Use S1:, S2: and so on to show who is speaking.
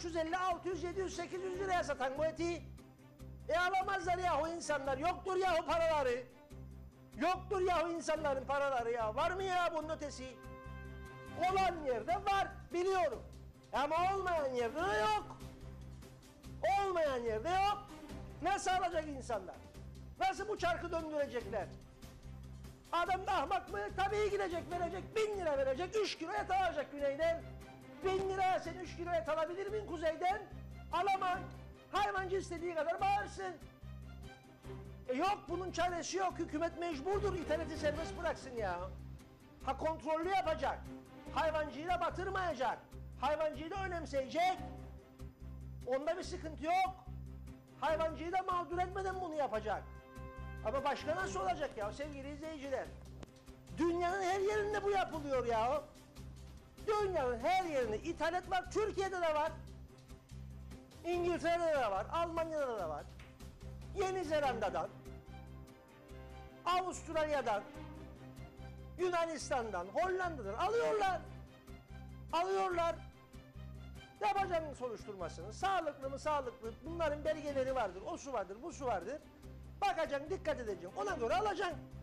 S1: 550, 600, 700, 800 liraya satan bu eti. Alamazlar yahu insanlar. Yoktur yahu paraları. Yoktur yahu insanların paraları ya. Var mı ya bunun ötesi? Olan yerde var, biliyorum. Ama olmayan yerde de yok. Olmayan yerde yok. Nasıl alacak insanlar? Nasıl bu çarkı döndürecekler? Adam da ahmak mı? Tabii gidecek, verecek, 1000 lira verecek, 3 kilo et alacak güneyden. 1000 liraya sen 3 kilo et alabilir miyim kuzeyden? Alamam. Hayvancı istediği kadar bağırsın. Yok, bunun çaresi yok. Hükümet mecburdur interneti serbest bıraksın ya. Ha, kontrollü yapacak. Hayvancıyı da batırmayacak. Hayvancıyı da önemseyecek. Onda bir sıkıntı yok. Hayvancıyı da mağdur etmeden bunu yapacak. Ama başka nasıl olacak ya sevgili izleyiciler? Dünyanın her yerinde bu yapılıyor ya. Dünyanın her yerinde ithalat var. Türkiye'de de var. İngiltere'de de var. Almanya'da da var. Yeni Zelanda'dan, Avustralya'dan, Yunanistan'dan, Hollanda'dan alıyorlar. Alıyorlar. Yapacaksın soruşturmasını. Sağlıklı mı sağlıklı. Bunların belgeleri vardır. O su vardır, bu su vardır. Bakacaksın, dikkat edeceksin. Ona göre alacaksın.